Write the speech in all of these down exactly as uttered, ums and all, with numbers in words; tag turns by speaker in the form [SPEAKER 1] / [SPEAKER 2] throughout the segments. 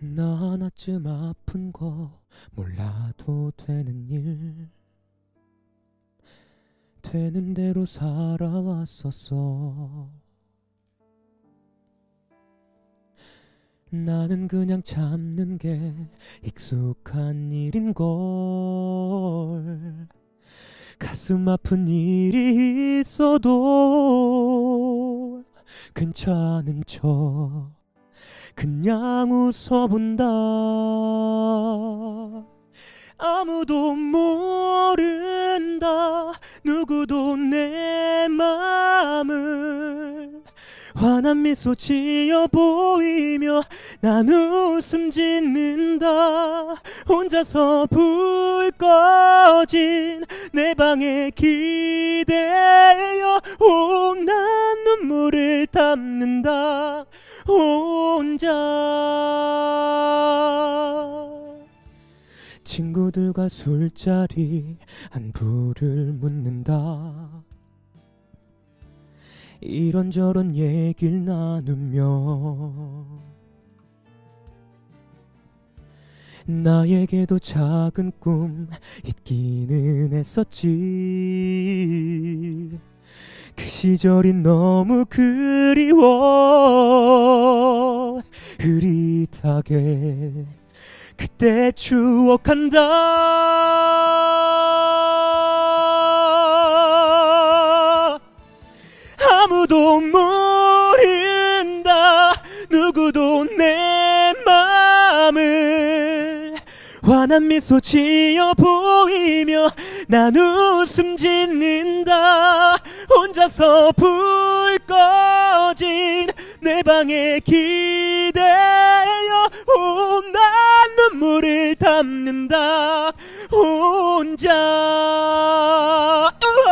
[SPEAKER 1] 나 하나쯤 아픈 거 몰라도 되는 일, 되는 대로 살아왔었어. 나는 그냥 참는 게 익숙한 일인걸. 가슴 아픈 일이 있어도 괜찮은 척 그냥 웃어본다. 아무도 모른다. 누구도 내 맘을. 환한 미소 지어 보이며 난 웃음 짓는다. 혼자서 불 꺼진 내 방에 기대어 온난 눈물을 담는다. 혼자 친구들과 술자리 안부를 묻는다. 이런저런 얘기를 나누며 나에게도 작은 꿈 있기는 했었지. 그 시절이 너무 그리워. 흐릿하게 그때 추억한다. 아무도 모른다. 누구도 내 맘을. 환한 미소 지어 보이며 난 웃음 짓는다. 혼자서 불 꺼진 내 방에 기대어 온난 눈물을 담는다. 혼자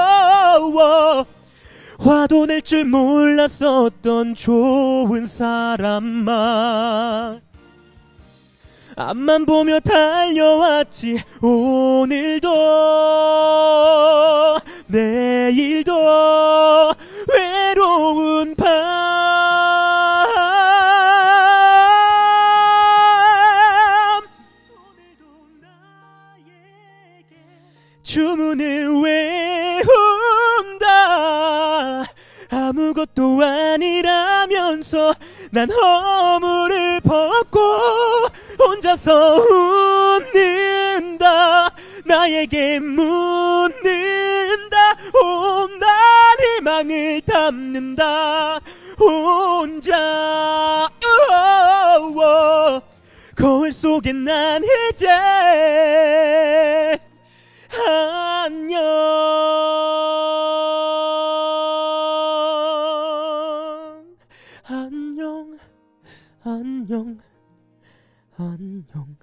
[SPEAKER 1] 화도 낼 줄 몰랐었던 좋은 사람만 앞만 보며 달려왔지. 오늘도 내일도 외로운 밤. 오늘도 나에게 주문을 외운다. 아무것도 아니라면서 난 허물을 벗고 혼자서 웃는다. 나에게 묻는다. 온난 희망을 담는다. 혼자 거울 속에 난 이제 안녕. 안녕 안녕 안녕.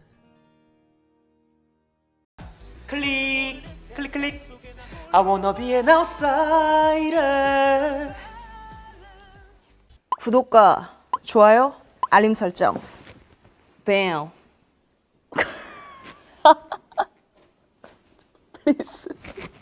[SPEAKER 1] 클릭 클릭 클릭. I wanna be an outsider.
[SPEAKER 2] 구독과 좋아요, 알림 설정. 뱀. 플리즈.